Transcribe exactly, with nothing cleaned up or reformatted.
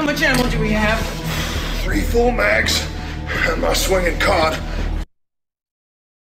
How much ammo do we have? Three full mags and my swinging cod.